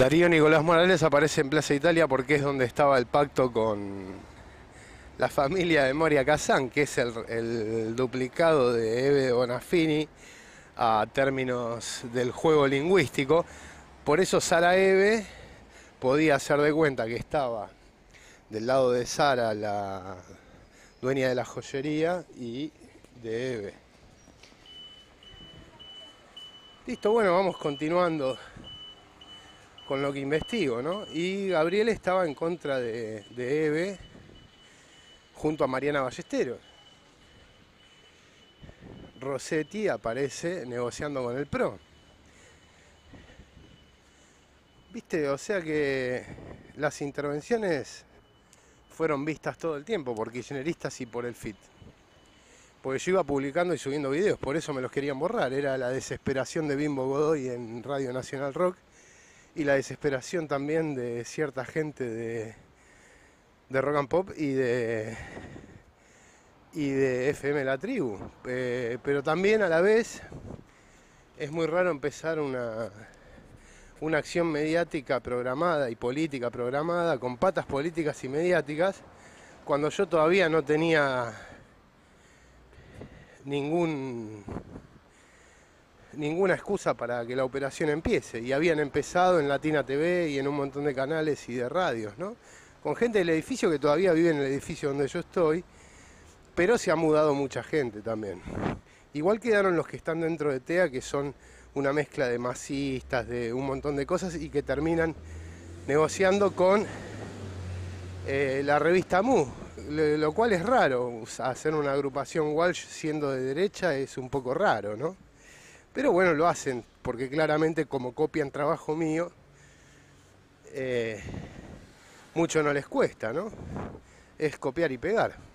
Darío Nicolás Morales aparece en Plaza Italia porque es donde estaba el pacto con la familia de Moria Kazan, que es el duplicado de Eve Bonafini a términos del juego lingüístico. Por eso Sara Eve podía hacer de cuenta que estaba del lado de Sara, la dueña de la joyería, y de Eve. Listo, bueno, vamos continuando con lo que investigo, ¿no? Y Gabriel estaba en contra de Eve junto a Mariana Ballesteros. Rossetti aparece negociando con el PRO. ¿Viste? O sea que las intervenciones fueron vistas todo el tiempo por kirchneristas y por el FIT. Porque yo iba publicando y subiendo videos, por eso me los querían borrar. Era la desesperación de Bimbo Godoy en Radio Nacional Rock y la desesperación también de cierta gente de Rock and Pop y de FM La Tribu. Pero también a la vez es muy raro empezar una acción mediática programada y política programada con patas políticas y mediáticas cuando yo todavía no tenía ninguna excusa para que la operación empiece, y habían empezado en Latina TV y en un montón de canales y de radios, ¿no? Con gente del edificio que todavía vive en el edificio donde yo estoy, pero se ha mudado mucha gente también. Igual quedaron los que están dentro de TEA, que son una mezcla de masistas, de un montón de cosas, y que terminan negociando con la revista MU, lo cual es raro. Hacer una agrupación Walsh siendo de derecha es un poco raro, ¿no? Pero bueno, lo hacen porque claramente, como copian trabajo mío, mucho no les cuesta, ¿no? Es copiar y pegar.